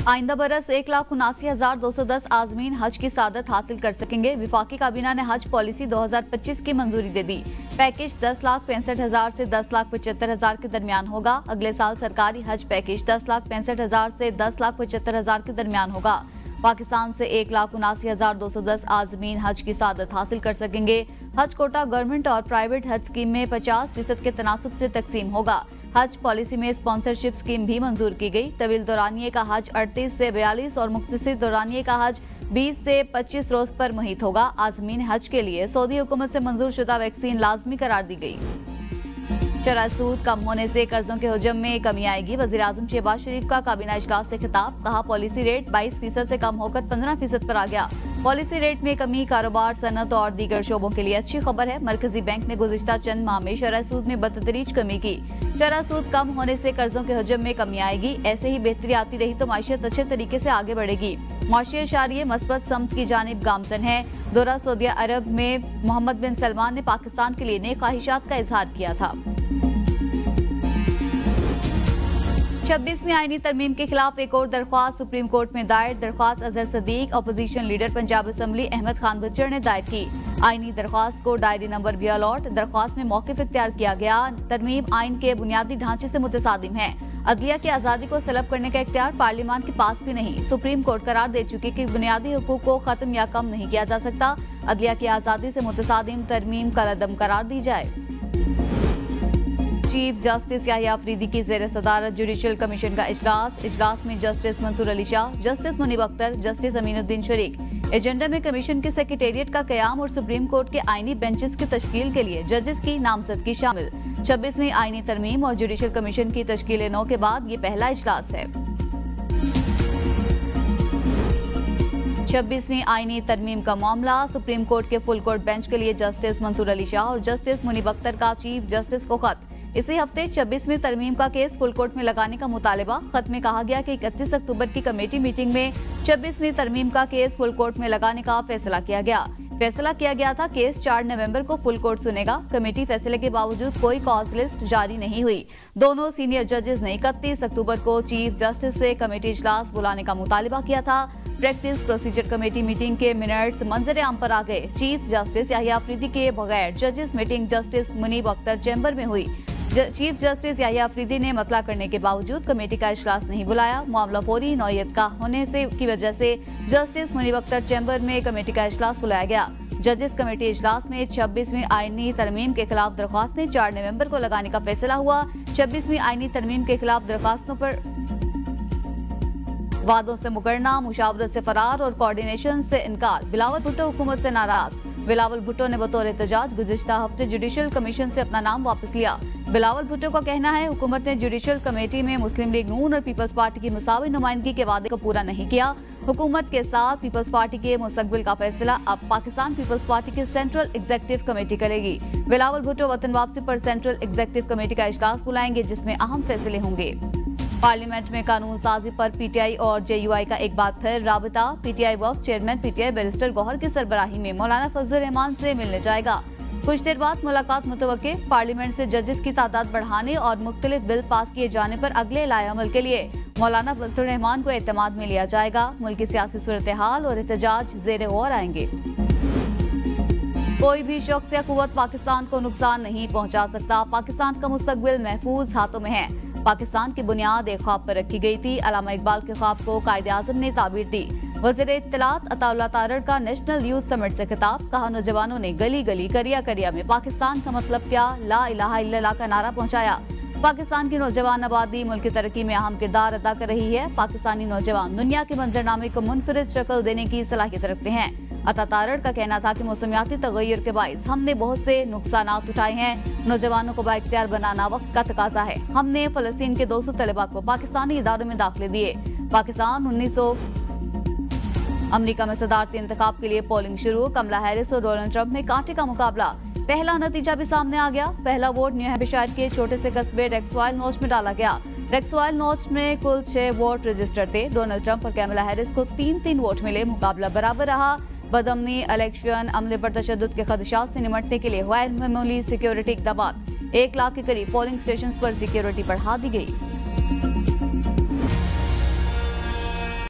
आइंदा बरस 1,79,210 आजमीन हज की सादत हासिल कर सकेंगे। विफाकी काबीना ने हज पॉलिसी 2025 की मंजूरी दे दी। पैकेज 10,65,000 से 10,75,000 के दरमियान होगा। अगले साल सरकारी हज पैकेज 10,65,000 से 10,75,000 के दरमियान होगा। पाकिस्तान से 1,79,210 आजमीन हज की सादत हासिल कर सकेंगे। हज कोटा गवर्नमेंट और प्राइवेट हज स्कीम में 50% के तनासुब से तकसीम होगा। हज पॉलिसी में स्पॉन्सरशिप स्कीम भी मंजूर की गई। तवील दौरानिये का हज 38 से 42 और मुख्तसर दौरानिये का हज 20 से 25 रोज पर मुहित होगा। आजमीन हज के लिए सऊदी हुकूमत से मंजूर शुदा वैक्सीन लाजमी करार दी गई। शरह सूद कम होने से कर्जों के हुजम में कमी आएगी। वज़ीर-ए-आज़म शहबाज शरीफ का काबीना इजलास से खिताब। कहा, पॉलिसी रेट 22% से कम होकर 15% पर आ गया। पॉलिसी रेट में कमी कारोबार, सनत और दीगर शोबों के लिए अच्छी खबर है। मरकजी बैंक ने गुज़िश्ता चंद माह में शरह सूद में बतदरीज कमी की। शरह सूद कम होने से कर्जों के हुजम में कमी आएगी। ऐसे ही बेहतरी आती रही तो माशियत अच्छे तरीके से आगे बढ़ेगी। मुआशी इशारिये मस्बत समत की जानिब गामजन है। दौरा सऊदी अरब में मोहम्मद बिन सलमान ने पाकिस्तान के लिए नेक ख्वाहिशात का इजहार किया था। 26वीं आईनी तरमीम के खिलाफ एक और दरख्वास्त सुप्रीम कोर्ट में दायर। दरख्वास्त Azhar Sadiq, opposition leader Punjab assembly Ahmad Khan Bachar ने दायर की। आईनी दरख्वास्त को डायरी नंबर भी अलॉट। दरख्वास्त में मौक़िफ़ इख्तियार किया गया। तरमीम आइन के बुनियादी ढांचे से मुतसादिम है। अदलिया की आज़ादी को सलब करने का इख्तियार पार्लियामान के पास भी नहीं। सुप्रीम कोर्ट करार दे चुकी कि बुनियादी हुकूक को खत्म या कम नहीं किया जा सकता। अदलिया की आज़ादी से मुतसादिम तरमीम कलअदम करार दी जाए। चीफ जस्टिस याहिया अफरीदी की ज़ेर सदारत जुडिशल कमीशन का इजलास में justice Mansoor Ali Shah, justice Munib Akhtar, justice Aminuddin शरीक। एजेंडा में कमीशन के सेक्रेटेरिएट का कयाम और सुप्रीम कोर्ट के आईनी बेंचेस की तश्कील के लिए जजेस की नामजदगी शामिल। 26वीं आईनी तरमीम और जुडिशल कमीशन की तश्कील नौ के बाद ये पहला इजलास है। 26वीं आईनी तरमीम का मामला सुप्रीम कोर्ट के फुल कोर्ट बेंच के लिए जस्टिस मंसूर अली शाह और जस्टिस मुनीब अख्तर का चीफ जस्टिस को खत। इसी हफ्ते 26वीं तरमीम का केस फुल कोर्ट में लगाने का मुतालिबा। खत में कहा गया कि 31 अक्टूबर की कमेटी मीटिंग में 26वीं तरमीम का केस फुल कोर्ट में लगाने का फैसला किया गया था केस 4 नवंबर को फुल कोर्ट सुनेगा। कमेटी फैसले के बावजूद कोई कॉज लिस्ट जारी नहीं हुई। दोनों सीनियर जजेस ने 31 अक्टूबर को चीफ जस्टिस से कमेटी इजलास बुलाने का मुतालिबा किया था। प्रैक्टिस प्रोसीजर कमेटी मीटिंग के मिनट्स मंजर आम पर आ गए। चीफ जस्टिस याहिया अफरीदी के बगैर जजेस meeting justice Munib Akhtar chamber में हुई। चीफ जस्टिस याहिया अफरीदी ने मतला करने के बावजूद कमेटी का इजलास नहीं बुलाया। मामला फौरी नौयत का होने की वजह से जस्टिस मुनीब अख्तर चैम्बर में कमेटी का इजलास बुलाया गया। जजेस कमेटी इजलास में 26वीं आईनी तरमीम के खिलाफ दरख्वास्तें 4 नवंबर को लगाने का फैसला हुआ। 26वीं आईनी तरमीम के खिलाफ दरख्वास्तों पर वादों से मुकरना, मुशावरत से फरार और कोऑर्डिनेशन से इनकार। बिलावल भुट्टो हुकूमत से नाराज। बिलावल भुट्टो ने बतौर एहतजाज गुज़िश्ता हफ्ते जुडिशल कमीशन से अपना नाम वापस लिया। बिलावल भुट्टो का कहना है, हुकूमत ने जुडिशल कमेटी में मुस्लिम लीग नून और पीपल्स पार्टी की मुसावी नुमाइंदगी के वादे को पूरा नहीं किया। हुकूमत के साथ पीपल्स पार्टी के मुस्तकबिल का फैसला अब पाकिस्तान पीपल्स पार्टी की सेंट्रल एग्जीक्यूटिव कमेटी करेगी। बिलावल भुट्टो वतन वापसी पर सेंट्रल एग्जीक्यूटिव कमेटी का इजलास बुलाएंगे जिसमें अहम फैसले होंगे। पार्लियामेंट में कानून साजी पर पीटीआई और जेयूआई का एक बार फिर राबता। पीटीआई वफ़द चेयरमैन पीटीआई बैरिस्टर गौहर की सरबराही में मौलाना फजल रहमान से मिलने जाएगा। कुछ देर बाद मुलाकात मुतवक्के। पार्लियामेंट से जजेस की तादाद बढ़ाने और मुख्तलिफ बिल पास किए जाने पर अगले लाएअमल के लिए मौलाना फजल रहमान को एतमाद में लिया जाएगा। मुल्क की सियासी सूरत हाल और एहतजाज ज़ेरे गौर आएंगे। कोई भी शख्स या कुव्वत पाकिस्तान को नुकसान नहीं पहुंचा सकता। पाकिस्तान का मुस्तकबिल महफूज हाथों में है। पाकिस्तान की बुनियाद एक ख्वाब पर रखी गई थी। अल्लामा इकबाल के ख्वाब को कायदे आज़म ने ताबीर दी। वज़ीर इत्तलात अताउल्लाह तारड़ का नेशनल यूथ समिट से खिताब। कहा, नौजवानों ने गली गली करिया करिया में पाकिस्तान का मतलब क्या, ला इलाहा इल्लल्लाह का नारा पहुंचाया। पाकिस्तान की नौजवान आबादी मुल्क की तरक्की में अहम किरदार अदा कर रही है। पाकिस्तानी नौजवान दुनिया के मंजरनामे को मुनफरिद शक्ल देने की सलाहियत रखते हैं। अता तारड़ का कहना था कि मौसमियाती तगय्युर के बाइस हमने बहुत से नुकसानात उठाए हैं। नौजवानों को बाइख्तियार बनाना वक्त का तकाजा है। हमने फलस्तीन के 200 तलबा को पाकिस्तानी इदारों में दाखिले दिए। पाकिस्तान 1900 अमरीका में सदारती इंतखाब के लिए पोलिंग शुरू। कमला हैरिस और डोनाल्ड ट्रंप में कांटे का मुकाबला। पहला नतीजा भी सामने आ गया। पहला वोट न्यू हैम्पशायर के छोटे से कस्बे रेक्सवाइल नोच में डाला गया। रेक्सवाइल नोच में कुल 6 वोट रजिस्टर थे। डोनाल्ड ट्रंप और कैमला हैरिस को 3-3 वोट मिले। मुकाबला बराबर रहा। बदअमनी, इलेक्शन अमले पर तशद्दुद के खदशात से निमटने के लिए गैर मामूली सिक्योरिटी इक़दामात। 1 लाख के करीब पोलिंग स्टेशन पर सिक्योरिटी बढ़ा दी गई।